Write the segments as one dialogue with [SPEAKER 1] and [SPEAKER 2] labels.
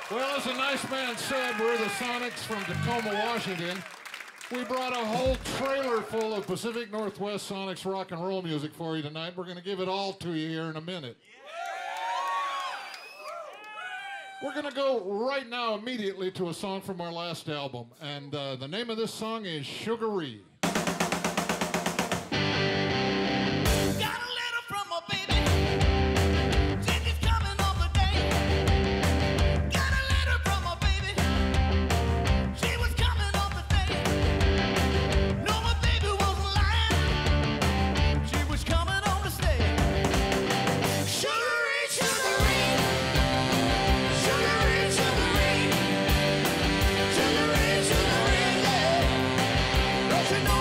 [SPEAKER 1] Well, as a nice man said, we're the Sonics from Tacoma, Washington. We brought a whole trailer full of Pacific Northwest Sonics rock and roll music for you tonight. We're going to give it all to you here in a minute. We're going to go right now immediately to a song from our last album. And the name of this song is Sugaree.
[SPEAKER 2] You know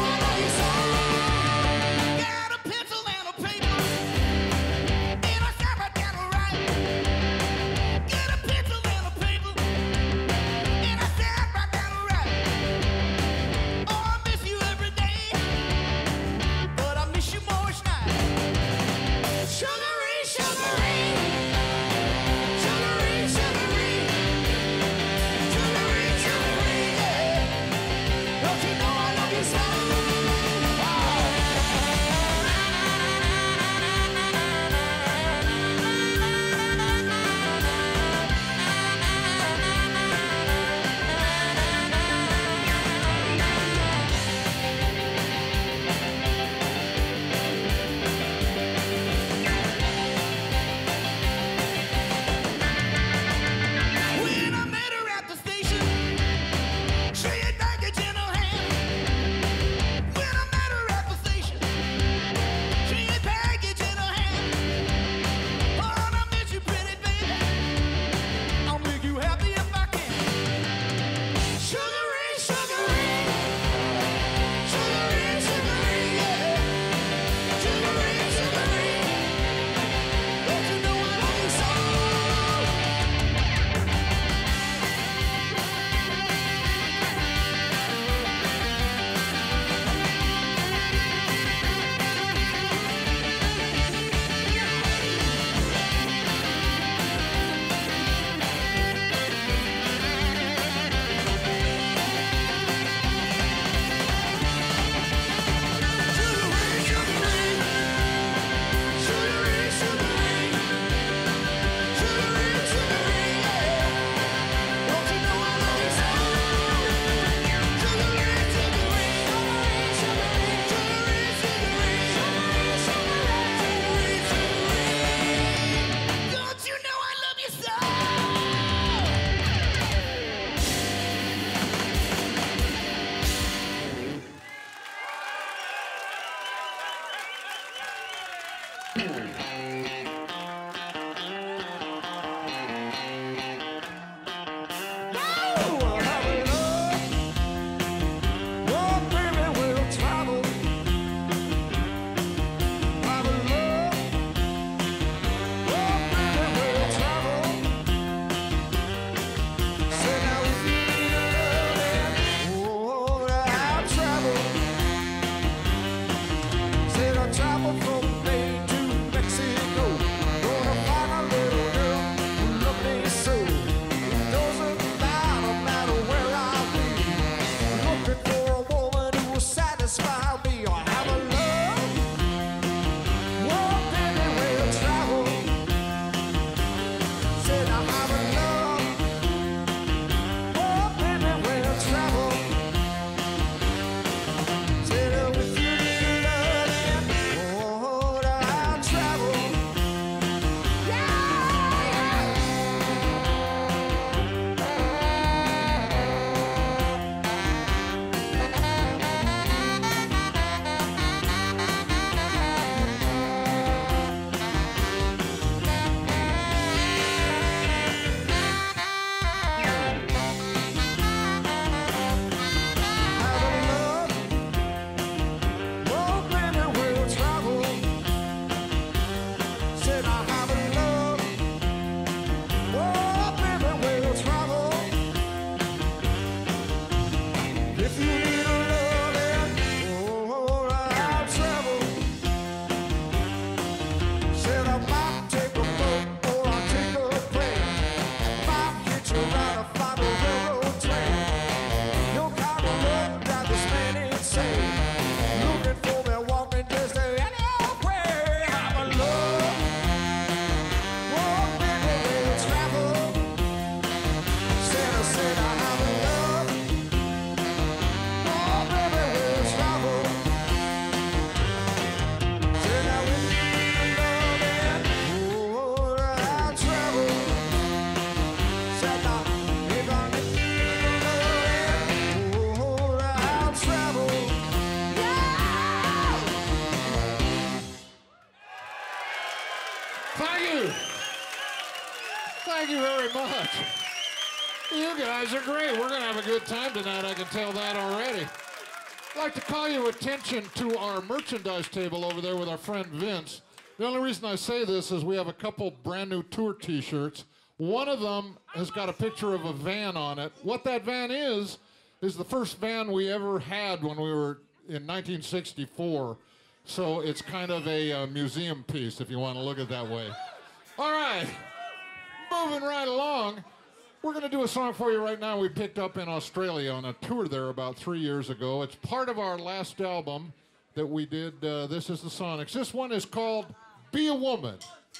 [SPEAKER 1] very much. You guys are great. We're going to have a good time tonight, I can tell that already. I'd like to call your attention to our merchandise table over there with our friend Vince. The only reason I say this is we have a couple brand new tour t-shirts. One of them has got a picture of a van on it. What that van is the first van we ever had when we were in 1964. So it's kind of a museum piece, if you want to look at it that way. All right, moving right along. We're going to do a song for you right now we picked up in Australia on a tour there about 3 years ago. It's part of our last album that we did. This is the Sonics. This one is called Be a Woman.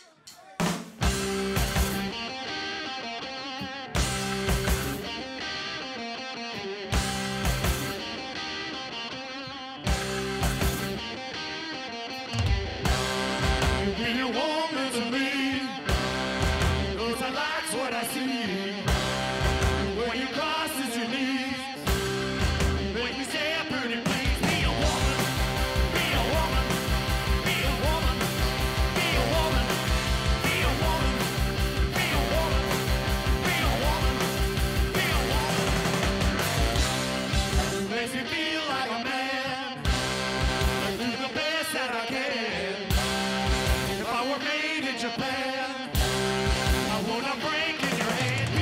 [SPEAKER 2] Be a woman to me, 'cause I likes what I see. When you crosses your knees, make me say a pretty please. Be a woman, be a woman, be a woman, be a woman, be a woman, be a woman, be a woman, be a woman. Makes me feel like a man. I do the best that I can. If I were made in Japan, I wanna break in your hand.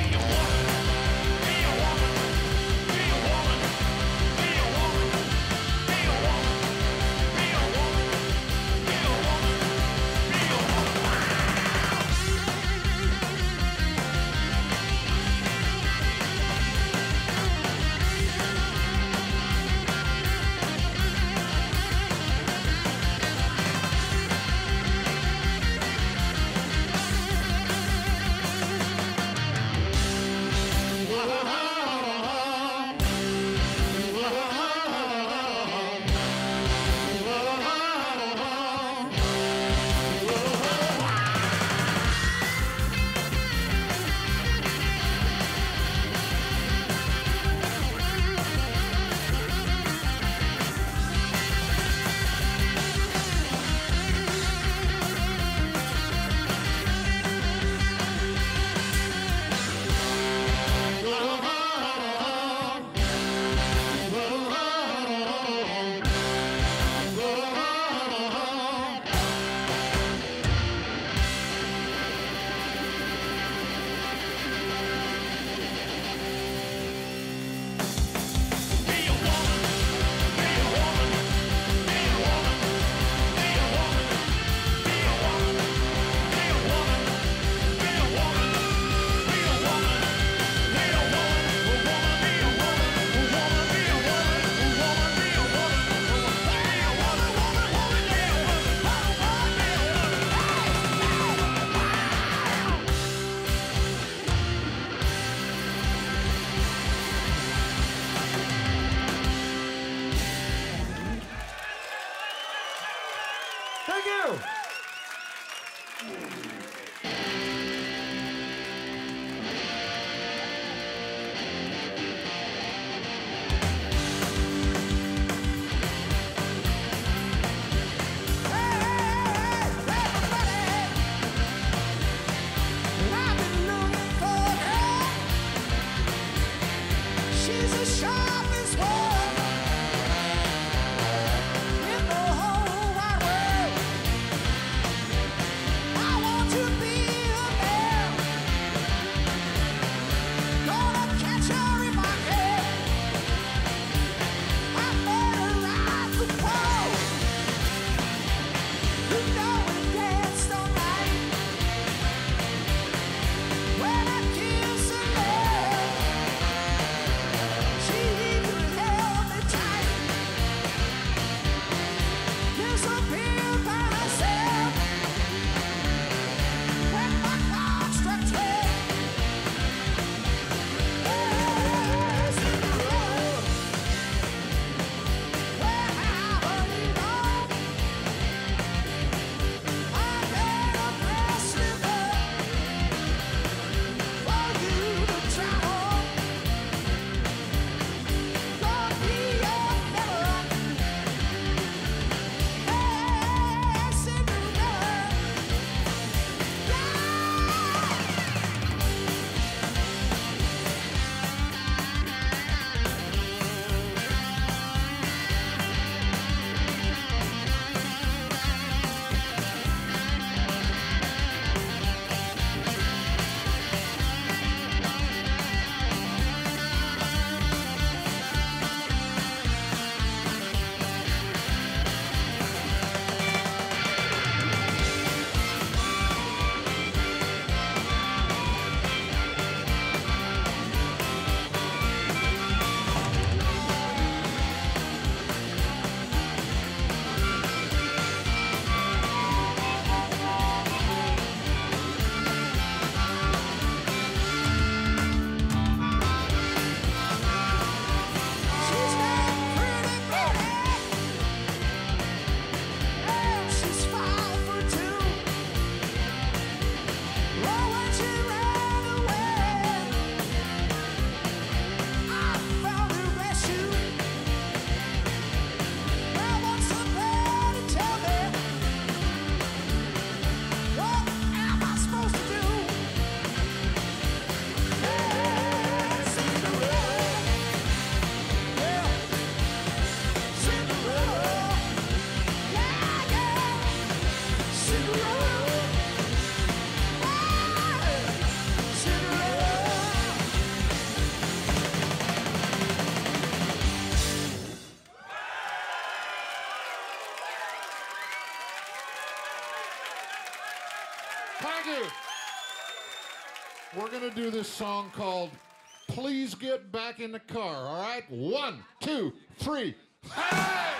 [SPEAKER 1] going to do this song called Please Get Back in the Car, all right? 1, 2, 3. Hey!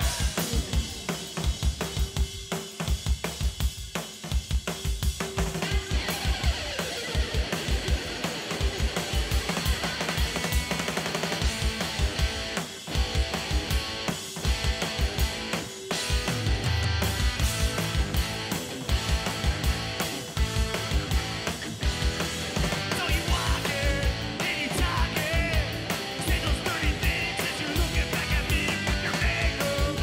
[SPEAKER 2] Say those dirty things as you're looking back at me with your anger.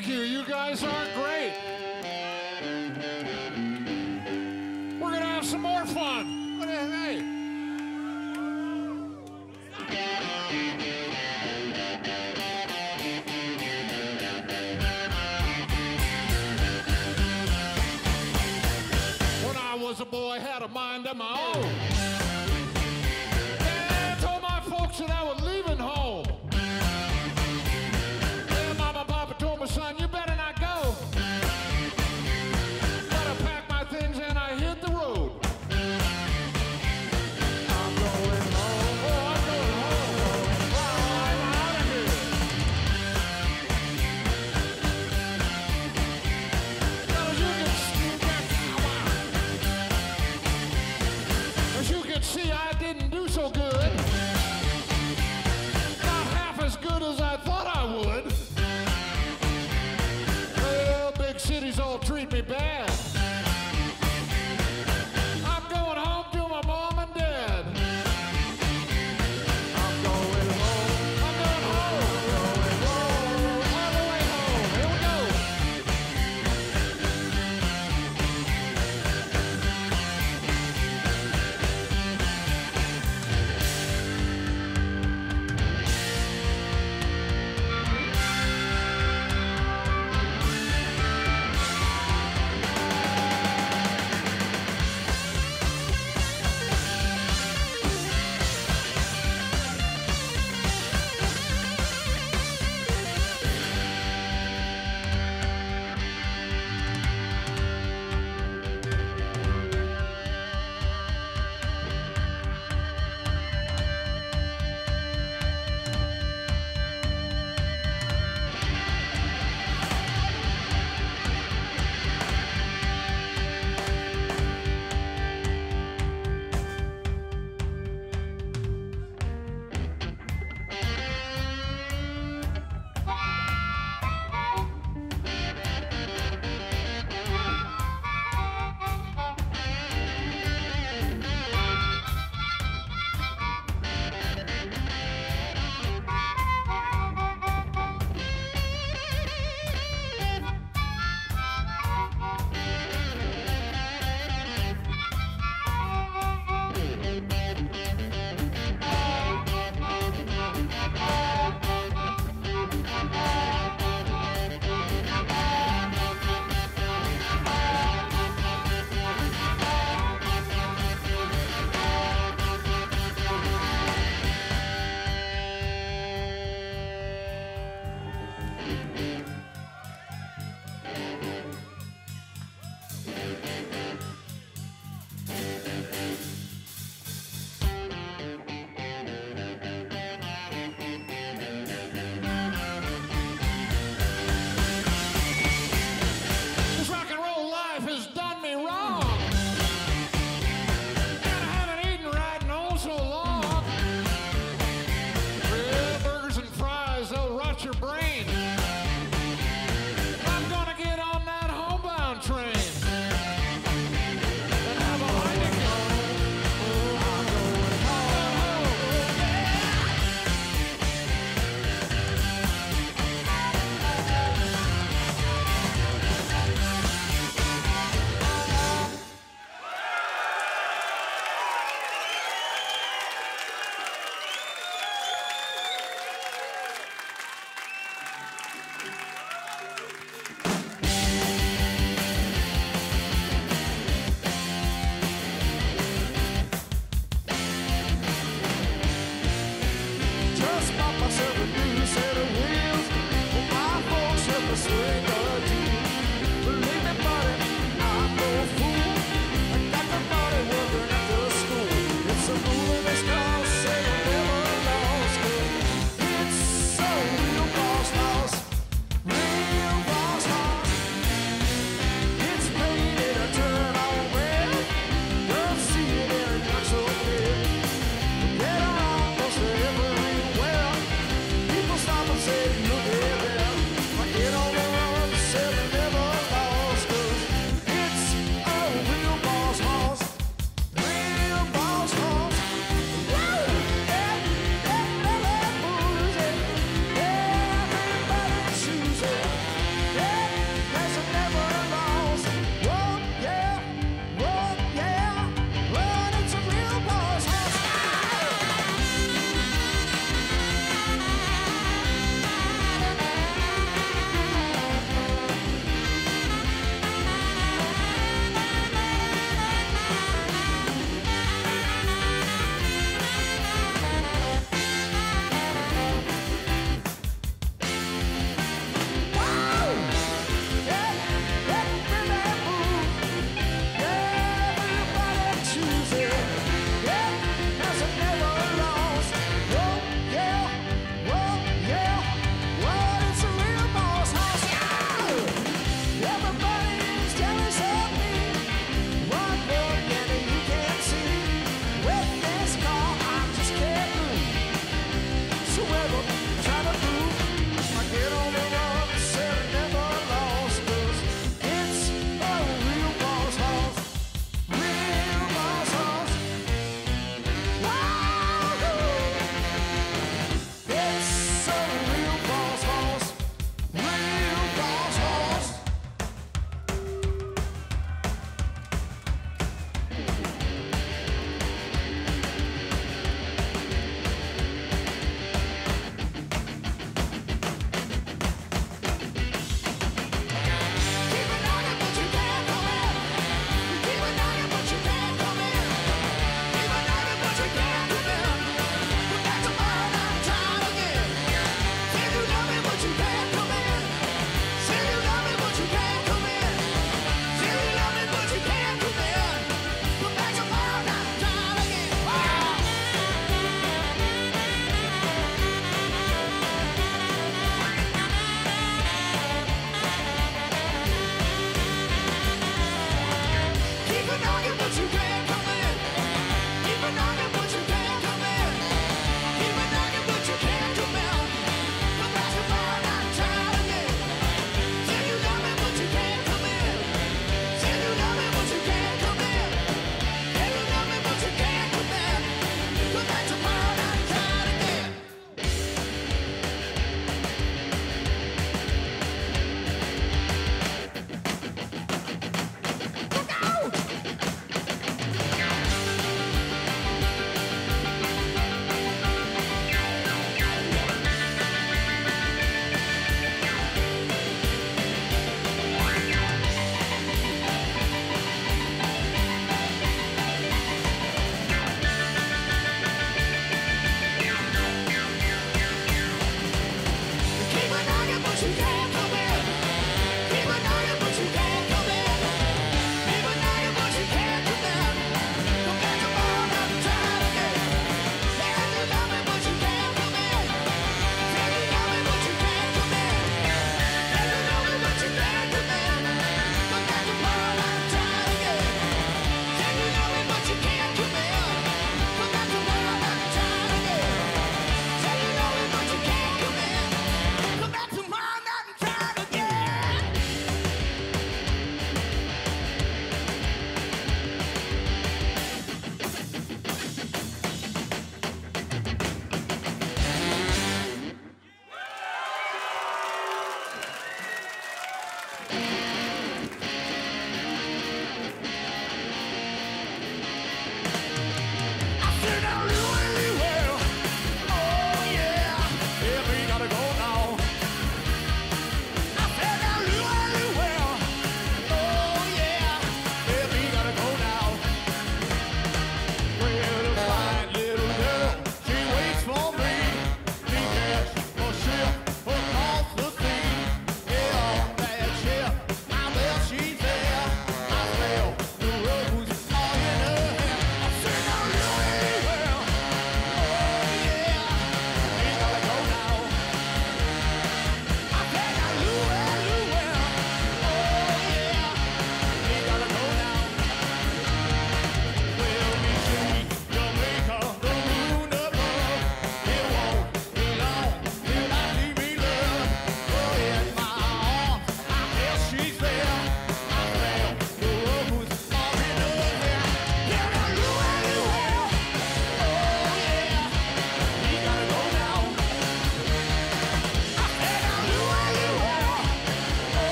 [SPEAKER 1] Thank you. You guys are great. We're going to have some more fun. What the hey? When I was a boy, had a mind of my own. Yeah, I told my folks that I was leaving home. Yeah, Mama and Papa told me, son, you better not go. Gotta pack my things and I hit the road. I'm going home. Oh, I'm going home. Oh, I'm out of here. As you can see, I didn't do so good. Not half as good as I thought I would. Well, big cities all treat me bad. I'm going home to my mom and dad. I'm going home. I'm going home. All the way home. Here we go.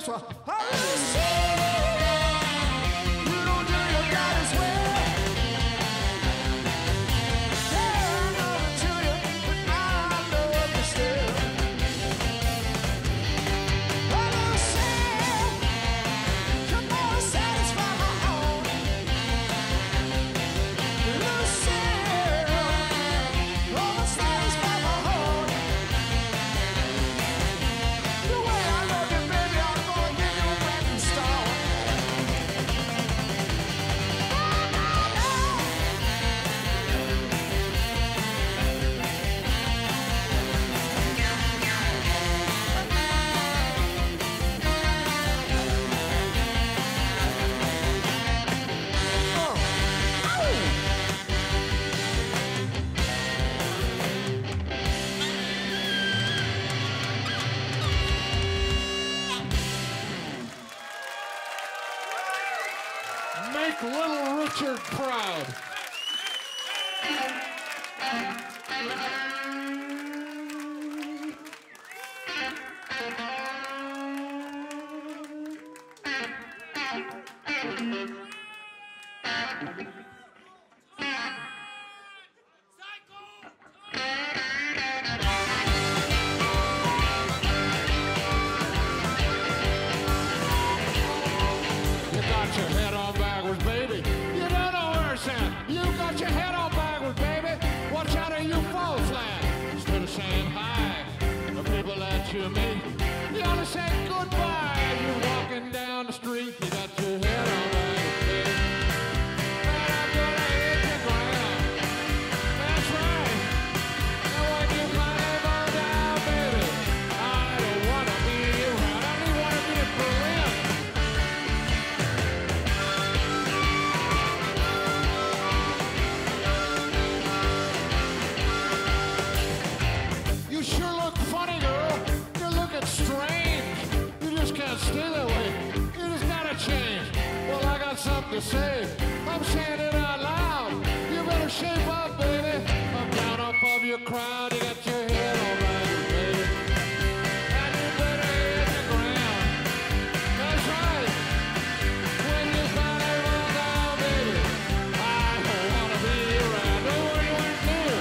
[SPEAKER 2] so I really see you don't do your goddess well. Yeah, I know it to you, but I love you still. I don't say you never satisfy my heart. Lucille, almost satisfy my heart. The way I love you, baby, I'm gonna give you a brand new start.
[SPEAKER 1] Make Little Richard proud. You got your head on backwards, baby. You don't know where it's at. You got your head on backwards, baby. Watch out or you fall flat. Instead of saying hi to people that you meet, you ought to say goodbye. You're walking down the street, you got your head on backwards, baby. And I'm gonna hit the ground. That's right. And when you finally fall down, baby, I don't wanna be around. I don't even wanna be in Berlin. You sure look funny, girl. You're looking strange. You just can't stay that way. You just gotta change. Well, I got something to say. I'm saying it out loud. You better shape up, baby. I'm down off of your crowd. You got your head on right, baby. And you better hit the ground. That's right. When you finally fall down, baby, I don't wanna be around. Do what you want to do.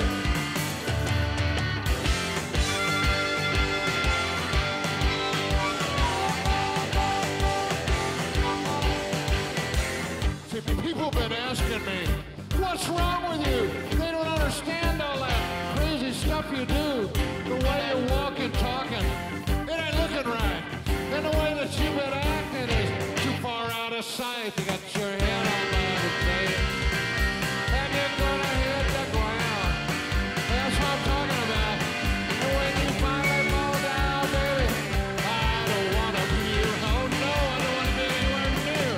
[SPEAKER 1] See, people been asking me, what's wrong with you? They don't understand all that crazy stuff you do. The way you walk and talking, it ain't looking right. And the way that you've been acting is too far out of sight. You got your head on backwards, baby. And you're gonna hit the ground. That's what I'm talking about. And when you finally fall down, baby, I don't wanna be your oh no, I don't wanna be anywhere near.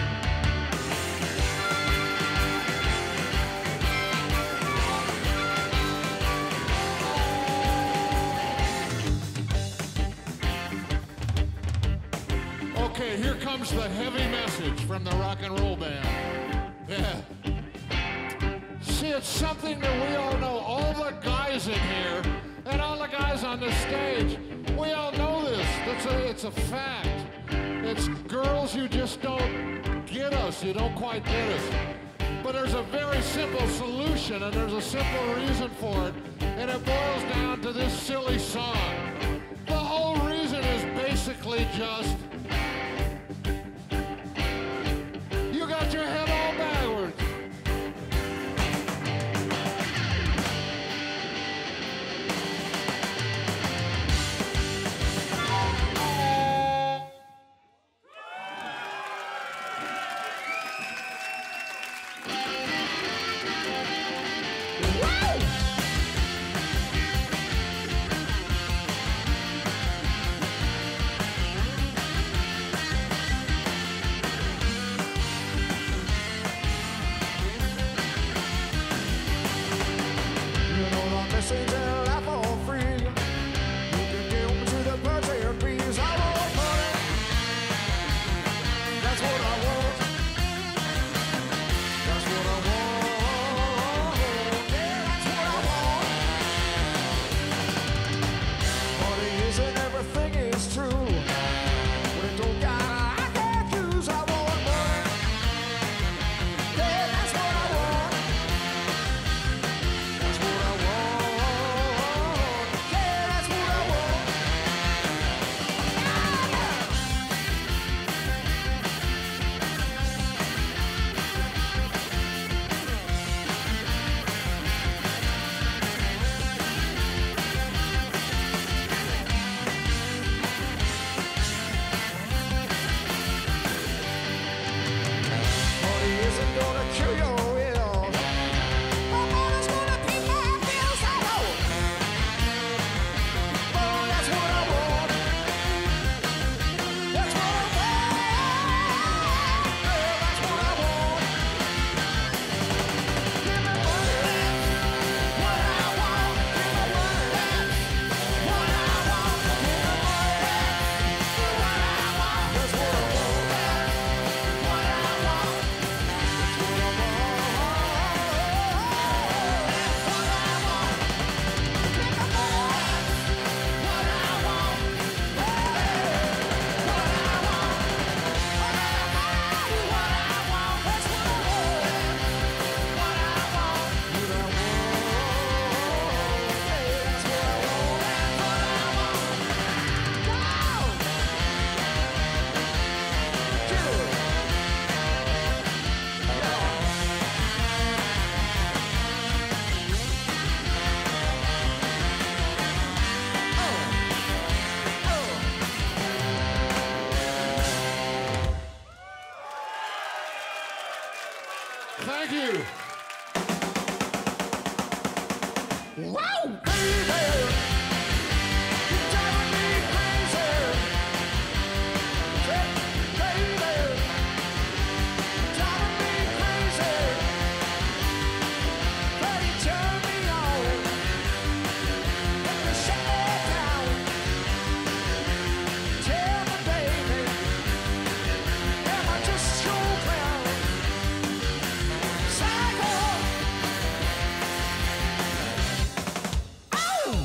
[SPEAKER 1] Okay, here comes the heavy message from the rock and roll band. Yeah. See, it's something that we all know. All the guys in here and all the guys on this stage, we all know this. It's a fact. It's girls, you just don't get us. You don't quite get us. But there's a very simple solution, and there's a simple reason for it, and it boils down to this silly song. The whole reason is basically just you got your head all backwards. Thank you.
[SPEAKER 2] Wow, baby, you're driving me crazy. Baby, you're driving me crazy. Baby, turn me on. Let me shut it down. Tell me, baby, am I just your clown? Psycho. Oh!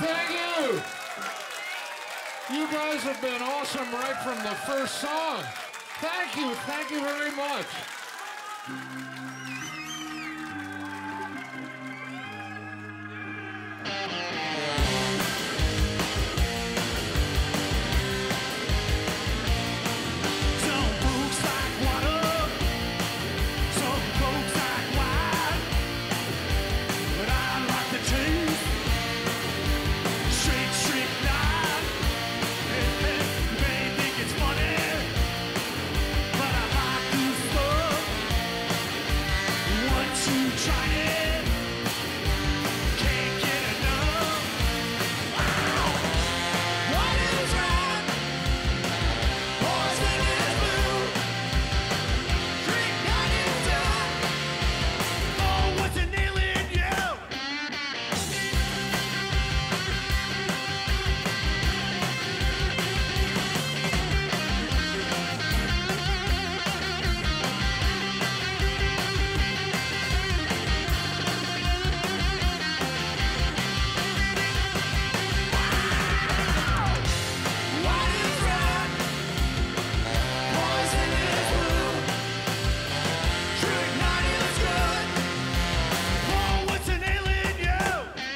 [SPEAKER 1] Thank you. You guys have been awesome right from the first song. Thank you very much.
[SPEAKER 2] Some folks like water, some folks like wine, but I like the taste. Straight line. You may think it's funny, but I like this stuff. Once you try it, can't get enough. Wow. What is red? Poison is blue. Drink that is done. Oh, what's an alien you? What is red? Poison is blue. Drink that is good. Oh, what's an alien you?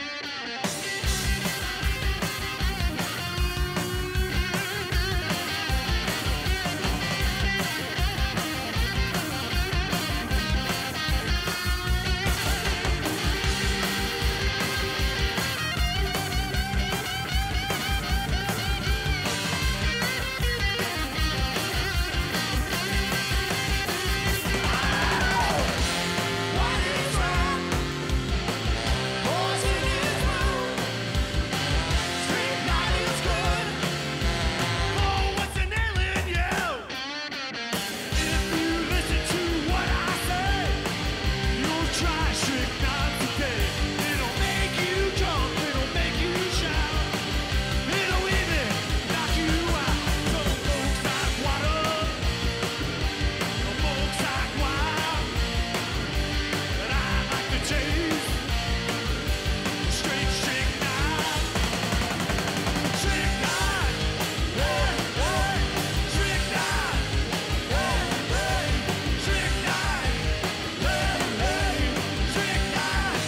[SPEAKER 2] What is red? Poison is blue. Drink that is good. Oh, what's an alien you? If you listen to what I say, you'll try strychnine today. It'll make you jump, it'll make you shout, it'll even knock you out. Some folks like water, some folks like wine, but I like the taste. Straight strychnine, strychnine, hey, hey, strychnine, hey, hey, strychnine, hey, hey, strychnine.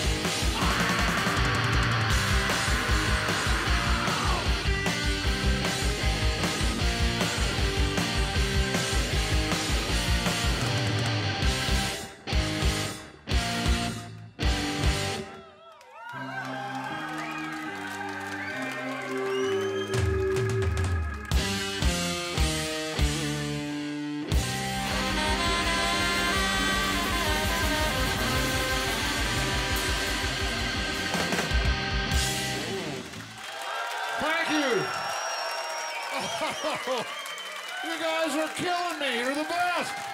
[SPEAKER 1] Thank you. You guys are killing me. You're the best.